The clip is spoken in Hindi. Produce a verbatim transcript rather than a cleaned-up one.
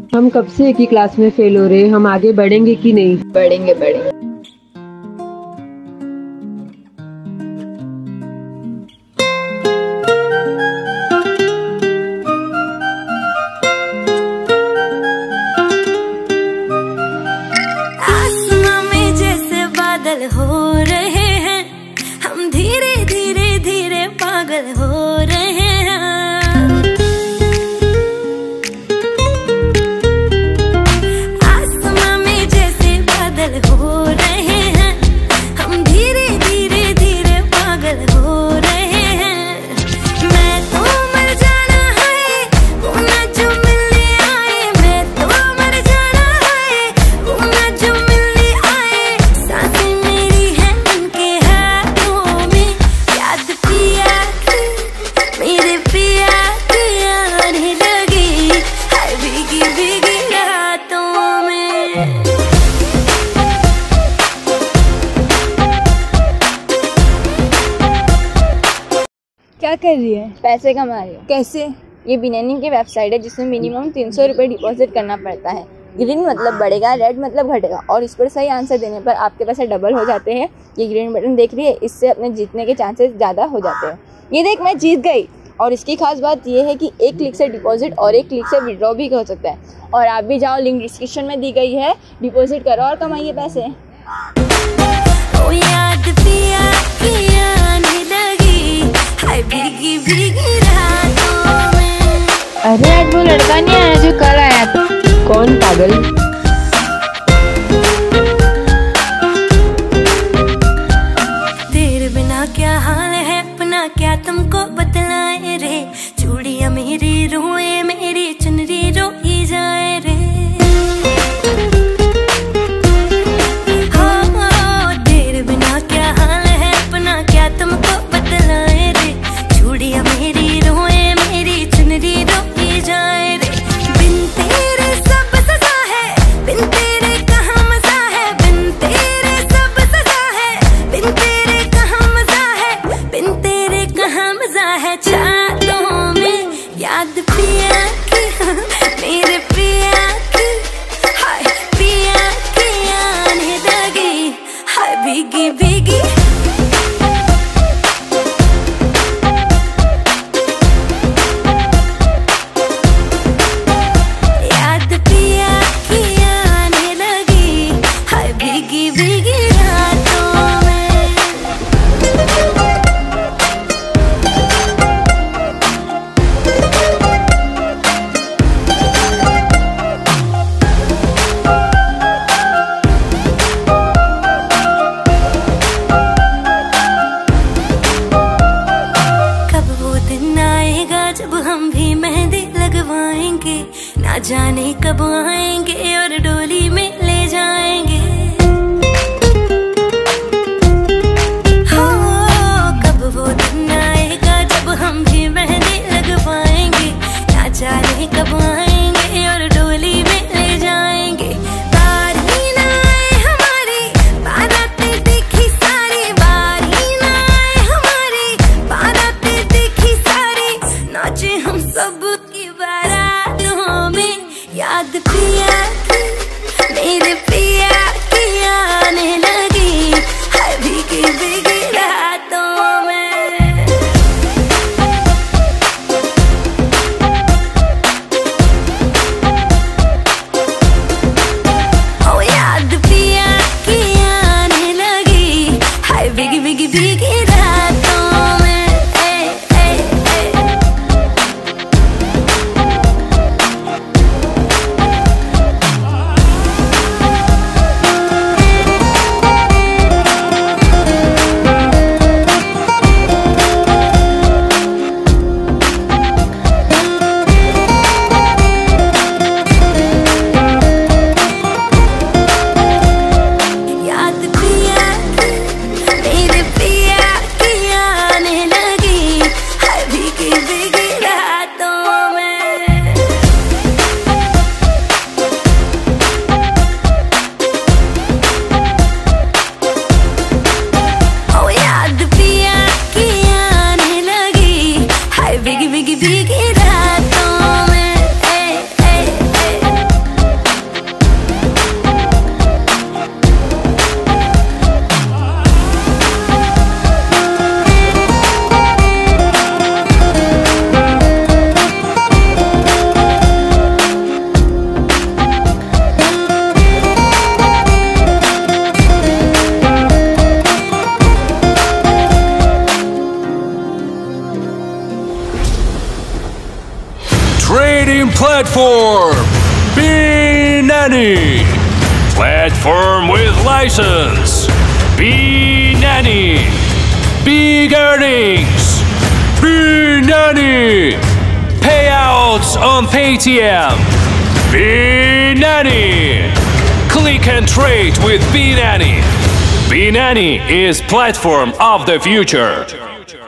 हम कब से एक ही क्लास में फेल हो रहे हैं, हम आगे बढ़ेंगे कि नहीं? बढ़ेंगे बढ़ेंगे। आसमां में जैसे बादल हो रहे हैं, हम धीरे धीरे धीरे पागल हो रहे हैं। हो रहे हैं हम धीरे धीरे धीरे पागल हो रहे हैं। मैं तो मर जाना है वो ना जो मिलने आए, मैं तो मर जाना है वो ना जो मिलने आए। सांसें मेरी हैं उनके हाथों में, याद पिया की मेरे पिया की आने लगी है भीगी भीगी रातों में। क्या कर रही है? पैसे कमा रही हूँ। कैसे? ये बिनेनी की वेबसाइट है जिसमें मिनिमम तीन सौ रुपये डिपॉजिट करना पड़ता है। ग्रीन मतलब बढ़ेगा, रेड मतलब घटेगा, और इस पर सही आंसर देने पर आपके पैसे डबल हो जाते हैं। ये ग्रीन बटन देख रही है, इससे अपने जीतने के चांसेस ज़्यादा हो जाते हैं। ये देख, मैं जीत गई। और इसकी खास बात यह है कि एक क्लिक से डिपॉजिट और एक क्लिक से विड्रॉ भी हो सकता है। और आप भी जाओ, लिंक डिस्क्रिप्शन में दी गई है, डिपॉजिट करो और कमाइए पैसे। ओ याद पिया की आने लगी हाय भीगी भीगी रातों में। अरे आज वो लड़का नहीं आया जो कल आया था। कौन पागल? तेरे बिना क्या हाल है अपना, क्या तुमको बतलाए रे। चूड़ियां मेरी रोए, मेरी चुनरी रोई जाए रे। तुमको बतलाए रे, चूड़ियां मेरी रोए, मेरी चुनरी रोई जाए रे। बिन तेरे सब सजा है, बिन तेरे कहाँ मजा है, बिन तेरे सब सजा है, बिन तेरे कहाँ मजा है, बिन तेरे कहाँ मजा है। चाहतों में याद पिया की मेरे पिया की, हाय पिया की आने लगी हाय भीगी भीगी। जब हम भी मेहंदी लगवाएंगे, ना जाने कब आएंगे और डोली में ले जाएंगे। हो कब वो दिन आएगा जब हम भी मेहंदी लगवाएंगे, ना जाने कब आएंगे और डोली में ले जाएंगे। बारी ना आए हमारी बारातें देखी सारी, बारी ना आए हमारी बारातें देखी सारी। नाचे हम सब की बारातों में, याद पिया की platform. B-Nanny. Platform with license. B-Nanny. Big earnings. B-Nanny. Payouts on Paytm. B-Nanny. Click and trade with B-Nanny. B-Nanny is platform of the future.